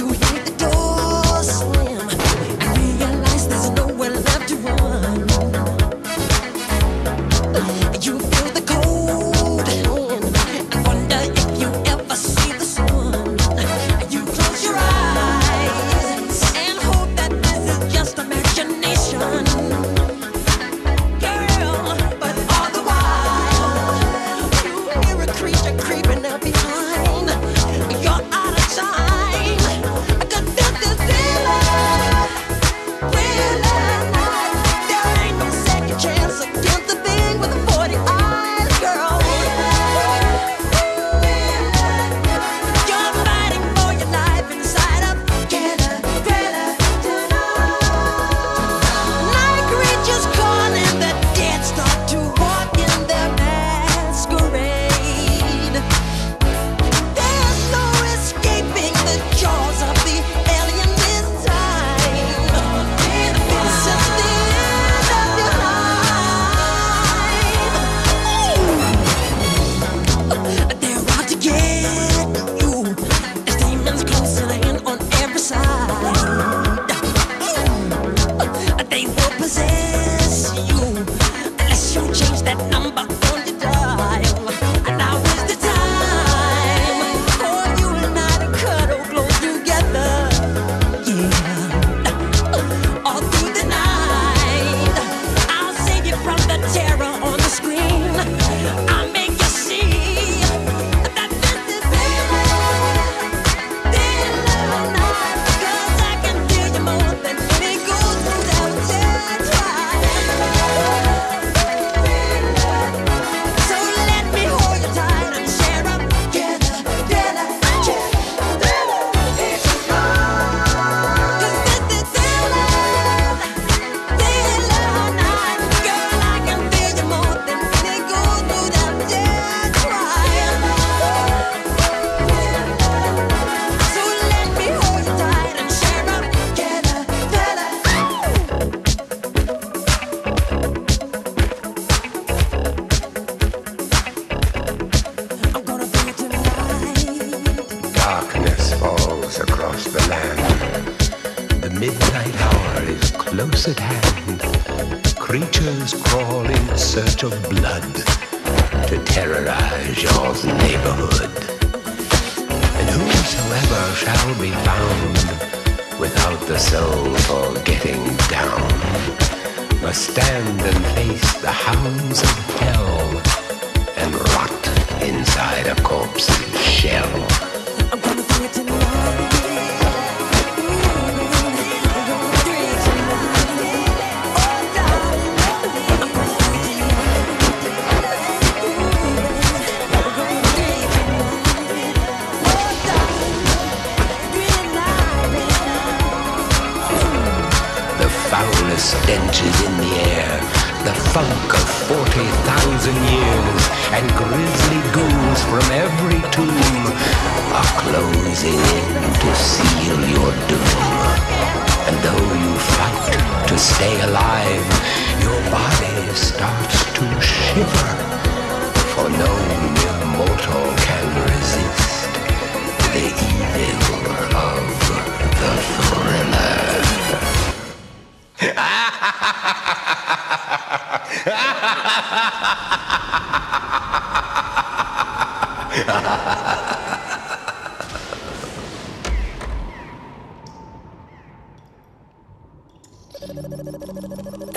close at hand. Creatures crawl in search of blood to terrorize your neighborhood. And whosoever shall be found without the soul for getting down must stand and face the hounds of hell and rot inside a corpse's shell. I'm gonna bring it tonight. Stench is in the air, the funk of 40,000 years, and grisly ghouls from every tomb are closing in to seal your doom. And though you fight to stay alive, your body starts to shiver, for no mere mortal can resist the evil of the thriller. Ha ha ha.